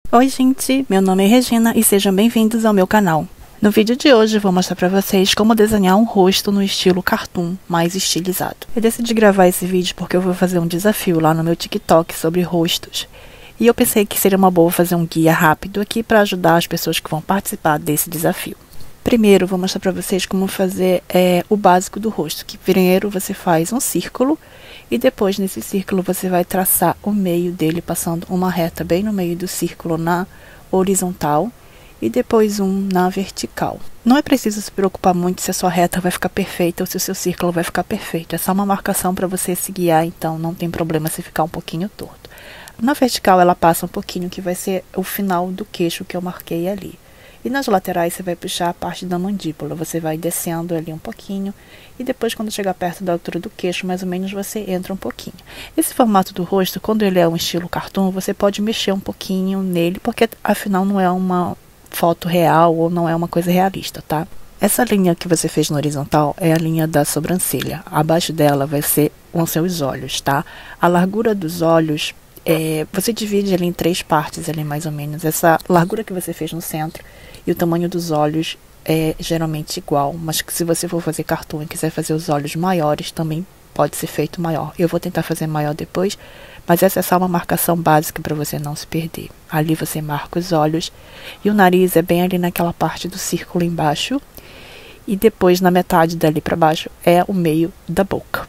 Oi gente, meu nome é Regina e sejam bem-vindos ao meu canal. No vídeo de hoje vou mostrar pra vocês como desenhar um rosto no estilo cartoon, mais estilizado. Eu decidi gravar esse vídeo porque eu vou fazer um desafio lá no meu TikTok sobre rostos. E eu pensei que seria uma boa fazer um guia rápido aqui para ajudar as pessoas que vão participar desse desafio. Primeiro, vou mostrar para vocês como fazer o básico do rosto, que primeiro você faz um círculo e depois nesse círculo você vai traçar o meio dele passando uma reta bem no meio do círculo na horizontal e depois um na vertical. Não é preciso se preocupar muito se a sua reta vai ficar perfeita ou se o seu círculo vai ficar perfeito, é só uma marcação para você se guiar, então não tem problema se ficar um pouquinho torto. Na vertical ela passa um pouquinho, que vai ser o final do queixo que eu marquei ali. E nas laterais você vai puxar a parte da mandíbula, você vai descendo ali um pouquinho e depois quando chegar perto da altura do queixo, mais ou menos você entra um pouquinho. Esse formato do rosto, quando ele é um estilo cartoon, você pode mexer um pouquinho nele, porque afinal não é uma foto real ou não é uma coisa realista, tá? Essa linha que você fez no horizontal é a linha da sobrancelha, abaixo dela vão ser os olhos, tá? A largura dos olhos, você divide ali em 3 partes, ali mais ou menos. Essa largura que você fez no centro e o tamanho dos olhos é geralmente igual, mas se você for fazer cartoon e quiser fazer os olhos maiores, também pode ser feito maior. Eu vou tentar fazer maior depois, mas essa é só uma marcação básica para você não se perder. Ali você marca os olhos e o nariz é bem ali naquela parte do círculo embaixo e depois na metade dali para baixo é o meio da boca.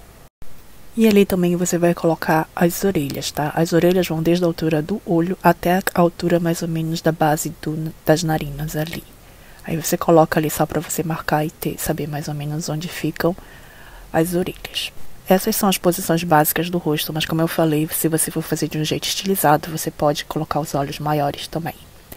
E ali também você vai colocar as orelhas, tá? As orelhas vão desde a altura do olho até a altura mais ou menos da base das narinas ali. Aí você coloca ali só para você marcar e saber mais ou menos onde ficam as orelhas. Essas são as posições básicas do rosto, mas como eu falei, se você for fazer de um jeito estilizado, você pode colocar os olhos maiores também.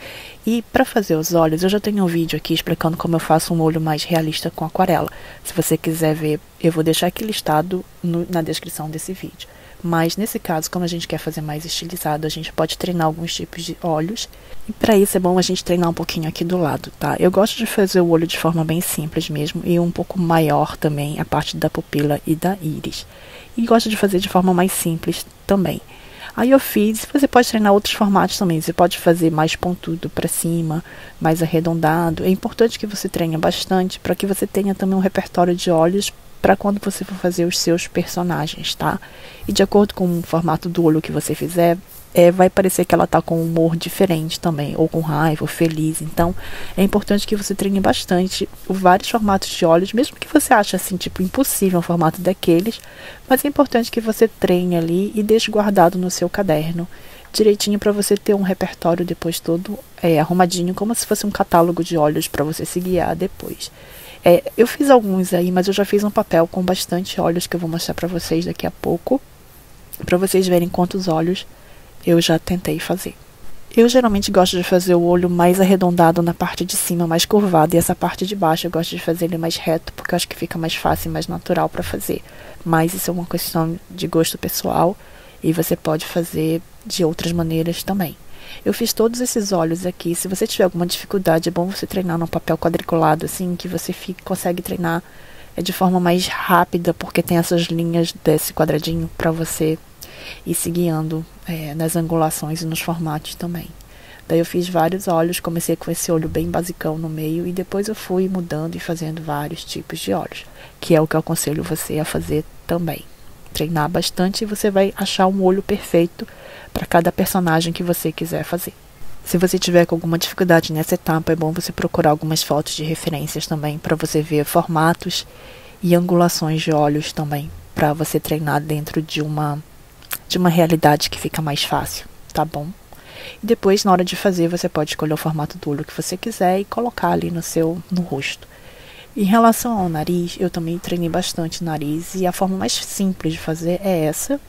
E para fazer os olhos, eu já tenho um vídeo aqui explicando como eu faço um olho mais realista com aquarela. Se você quiser ver, eu vou deixar aqui listado na descrição desse vídeo. Mas nesse caso, como a gente quer fazer mais estilizado, a gente pode treinar alguns tipos de olhos. E para isso é bom a gente treinar um pouquinho aqui do lado, tá? Eu gosto de fazer o olho de forma bem simples mesmo e um pouco maior também, a parte da pupila e da íris. E gosto de fazer de forma mais simples também. Aí eu fiz, você pode treinar outros formatos também, você pode fazer mais pontudo para cima, mais arredondado. É importante que você treine bastante para que você tenha também um repertório de olhos para quando você for fazer os seus personagens, tá? E de acordo com o formato do olho que você fizer, vai parecer que ela tá com um humor diferente também, ou com raiva, ou feliz. Então, é importante que você treine bastante vários formatos de olhos, mesmo que você ache assim, tipo, impossível um formato daqueles, mas é importante que você treine ali e deixe guardado no seu caderno, direitinho para você ter um repertório depois todo arrumadinho, como se fosse um catálogo de olhos para você se guiar depois. Eu fiz alguns aí, mas eu já fiz um papel com bastante olhos que eu vou mostrar para vocês daqui a pouco, para vocês verem quantos olhos eu já tentei fazer. Eu geralmente gosto de fazer o olho mais arredondado na parte de cima, mais curvado, e essa parte de baixo eu gosto de fazer ele mais reto, porque eu acho que fica mais fácil e mais natural para fazer. Mas isso é uma questão de gosto pessoal, e você pode fazer de outras maneiras também. Eu fiz todos esses olhos aqui. Se você tiver alguma dificuldade, é bom você treinar num papel quadriculado, assim, que você consegue treinar de forma mais rápida, porque tem essas linhas desse quadradinho para você ir se guiando nas angulações e nos formatos também. Daí eu fiz vários olhos, comecei com esse olho bem basicão no meio e depois eu fui mudando e fazendo vários tipos de olhos, que é o que eu aconselho você a fazer também. Treinar bastante e você vai achar um olho perfeito para cada personagem que você quiser fazer. Se você tiver com alguma dificuldade nessa etapa, é bom você procurar algumas fotos de referências também para você ver formatos e angulações de olhos também, para você treinar dentro de uma realidade que fica mais fácil, tá bom? E depois, na hora de fazer, você pode escolher o formato do olho que você quiser e colocar ali no rosto. Em relação ao nariz, eu também treinei bastante o nariz e a forma mais simples de fazer é essa,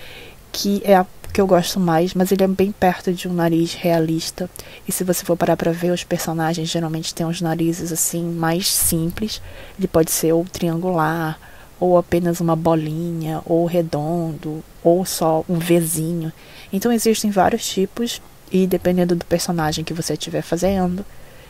que é a que eu gosto mais, mas ele é bem perto de um nariz realista. E se você for parar para ver, os personagens geralmente têm uns narizes assim mais simples. Ele pode ser ou triangular, ou apenas uma bolinha, ou redondo, ou só um Vzinho. Então existem vários tipos e dependendo do personagem que você estiver fazendo,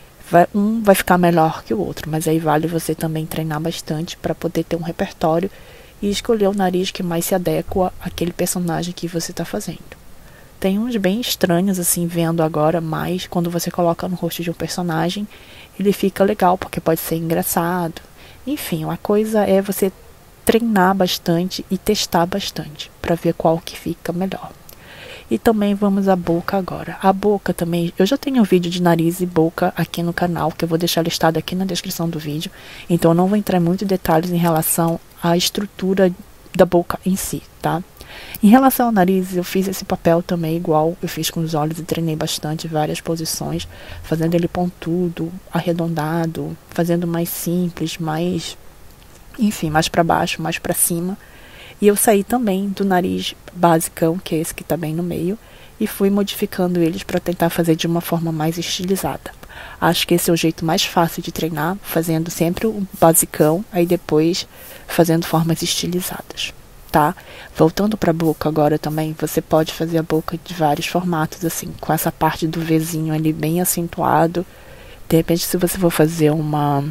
um vai ficar melhor que o outro, mas aí vale você também treinar bastante para poder ter um repertório e escolher o nariz que mais se adequa àquele personagem que você está fazendo. Tem uns bem estranhos, assim, vendo agora, mas quando você coloca no rosto de um personagem, ele fica legal, porque pode ser engraçado. Enfim, a coisa é você treinar bastante e testar bastante, para ver qual que fica melhor. E também vamos à boca agora. A boca também, eu já tenho um vídeo de nariz e boca aqui no canal, que eu vou deixar listado aqui na descrição do vídeo. Então eu não vou entrar em muitos detalhes em relação à estrutura da boca em si, tá? Em relação ao nariz, eu fiz esse papel também igual eu fiz com os olhos e treinei bastante, várias posições, fazendo ele pontudo, arredondado, fazendo mais simples, mais, enfim, mais para baixo, mais para cima. E eu saí também do nariz basicão, que é esse que tá bem no meio, e fui modificando eles para tentar fazer de uma forma mais estilizada. Acho que esse é o jeito mais fácil de treinar, fazendo sempre o basicão, aí depois fazendo formas estilizadas, tá? Voltando para a boca agora também, você pode fazer a boca de vários formatos, assim, com essa parte do Vzinho ali bem acentuado. De repente, se você for fazer uma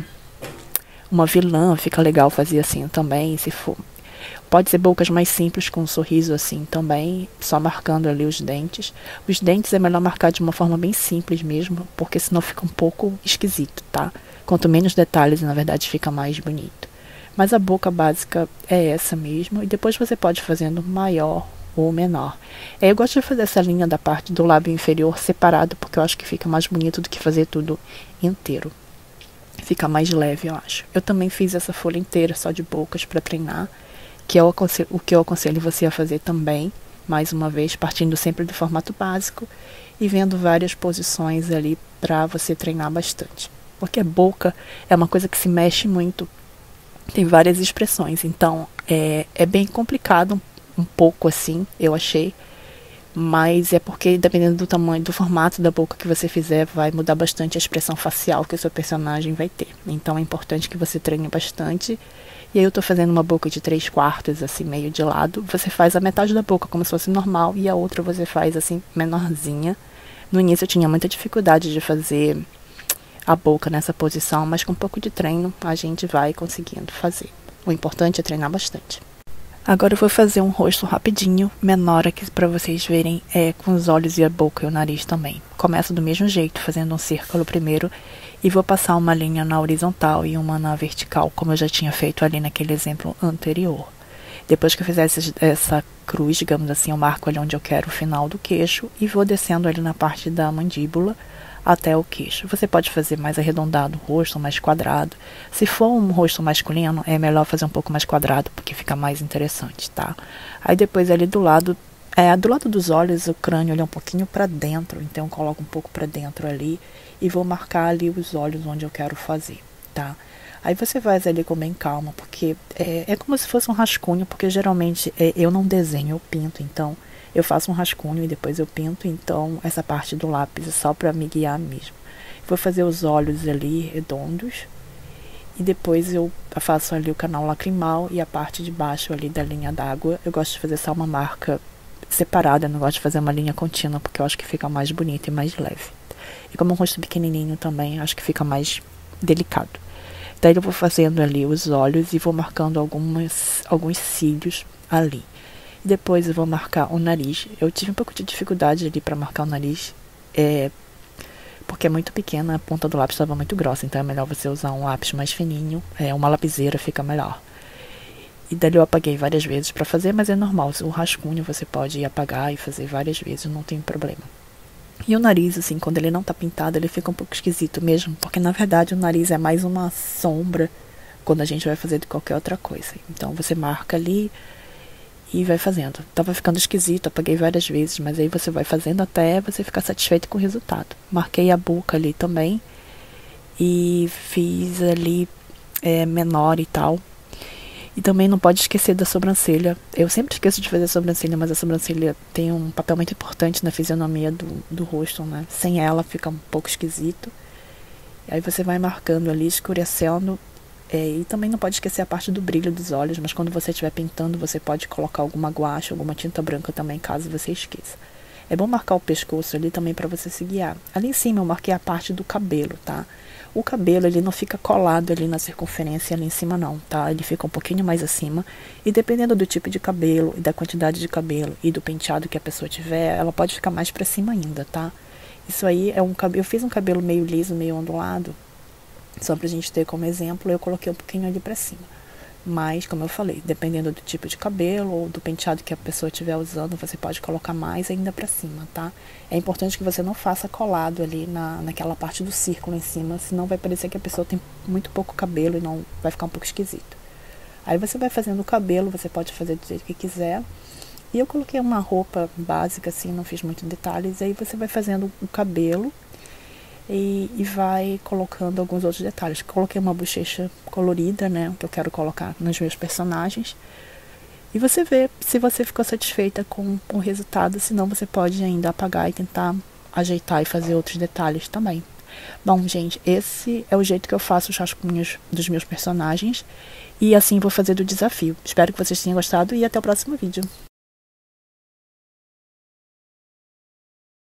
vilã, fica legal fazer assim também, se for. Pode ser bocas mais simples, com um sorriso assim também, só marcando ali os dentes. Os dentes é melhor marcar de uma forma bem simples mesmo, porque senão fica um pouco esquisito, tá? Quanto menos detalhes, na verdade, fica mais bonito. Mas a boca básica é essa mesmo, e depois você pode ir fazendo maior ou menor. Eu gosto de fazer essa linha da parte do lábio inferior separado, porque eu acho que fica mais bonito do que fazer tudo inteiro. Fica mais leve, eu acho. Eu também fiz essa folha inteira só de bocas para treinar, que é o que eu aconselho você a fazer também, mais uma vez, partindo sempre do formato básico e vendo várias posições ali para você treinar bastante. Porque a boca é uma coisa que se mexe muito, tem várias expressões, então é bem complicado um pouco assim, eu achei, mas é porque dependendo do tamanho, do formato da boca que você fizer, vai mudar bastante a expressão facial que o seu personagem vai ter. Então é importante que você treine bastante. E aí eu tô fazendo uma boca de 3/4, assim, meio de lado. Você faz a metade da boca como se fosse normal e a outra você faz, assim, menorzinha. No início eu tinha muita dificuldade de fazer a boca nessa posição, mas com um pouco de treino a gente vai conseguindo fazer. O importante é treinar bastante. Agora eu vou fazer um rosto rapidinho, menor aqui pra vocês verem, com os olhos e a boca e o nariz também. Começo do mesmo jeito, fazendo um círculo primeiro, e vou passar uma linha na horizontal e uma na vertical, como eu já tinha feito ali naquele exemplo anterior. Depois que eu fizer essa cruz, digamos assim, eu marco ali onde eu quero o final do queixo e vou descendo ali na parte da mandíbula até o queixo. Você pode fazer mais arredondado o rosto, mais quadrado. Se for um rosto masculino, é melhor fazer um pouco mais quadrado, porque fica mais interessante, tá? Aí depois ali do lado dos olhos, o crânio ele é um pouquinho para dentro, então eu coloco um pouco para dentro ali e vou marcar ali os olhos onde eu quero fazer, tá? Aí você faz ali com bem calma, porque é como se fosse um rascunho, porque geralmente eu não desenho, eu pinto, então eu faço um rascunho e depois eu pinto, então essa parte do lápis é só para me guiar mesmo. Vou fazer os olhos ali redondos e depois eu faço ali o canal lacrimal e a parte de baixo ali da linha d'água. Eu gosto de fazer só uma marca separada, eu não gosto de fazer uma linha contínua, porque eu acho que fica mais bonito e mais leve. E como é um rosto pequenininho também, acho que fica mais delicado. Daí eu vou fazendo ali os olhos e vou marcando alguns cílios ali. Depois eu vou marcar o nariz. Eu tive um pouco de dificuldade ali para marcar o nariz, porque é muito pequena, a ponta do lápis estava muito grossa, então é melhor você usar um lápis mais fininho, uma lapiseira fica melhor. E daí eu apaguei várias vezes para fazer, mas é normal, o rascunho você pode apagar e fazer várias vezes, não tem problema. E o nariz, assim, quando ele não tá pintado, ele fica um pouco esquisito mesmo, porque na verdade o nariz é mais uma sombra quando a gente vai fazer de qualquer outra coisa. Então você marca ali e vai fazendo. Tava ficando esquisito, apaguei várias vezes, mas aí você vai fazendo até você ficar satisfeito com o resultado. Marquei a boca ali também e fiz ali menor e tal. E também não pode esquecer da sobrancelha. Eu sempre esqueço de fazer a sobrancelha, mas a sobrancelha tem um papel muito importante na fisionomia do rosto, né? Sem ela fica um pouco esquisito. E aí você vai marcando ali, escurecendo. E também não pode esquecer a parte do brilho dos olhos, mas quando você estiver pintando, você pode colocar alguma guache, alguma tinta branca também, caso você esqueça. É bom marcar o pescoço ali também para você se guiar. Ali em cima eu marquei a parte do cabelo, tá? O cabelo, ele não fica colado ali na circunferência ali em cima não, tá? Ele fica um pouquinho mais acima. E dependendo do tipo de cabelo, e da quantidade de cabelo, e do penteado que a pessoa tiver, ela pode ficar mais pra cima ainda, tá? Isso aí é um cabelo... Eu fiz um cabelo meio liso, meio ondulado, só pra gente ter como exemplo, eu coloquei um pouquinho ali pra cima. Mas, como eu falei, dependendo do tipo de cabelo ou do penteado que a pessoa estiver usando, você pode colocar mais ainda pra cima, tá? É importante que você não faça colado ali naquela parte do círculo em cima, senão vai parecer que a pessoa tem muito pouco cabelo e não vai ficar um pouco esquisito. Aí você vai fazendo o cabelo, você pode fazer do jeito que quiser. E eu coloquei uma roupa básica, assim, não fiz muitos detalhes. Aí você vai fazendo o cabelo e vai colocando alguns outros detalhes. Coloquei uma bochecha colorida, né, que eu quero colocar nos meus personagens. E você vê se você ficou satisfeita com o resultado, senão você pode ainda apagar e tentar ajeitar e fazer outros detalhes também. Bom, gente, esse é o jeito que eu faço os rascunhos dos meus personagens. E assim vou fazer do desafio. Espero que vocês tenham gostado e até o próximo vídeo.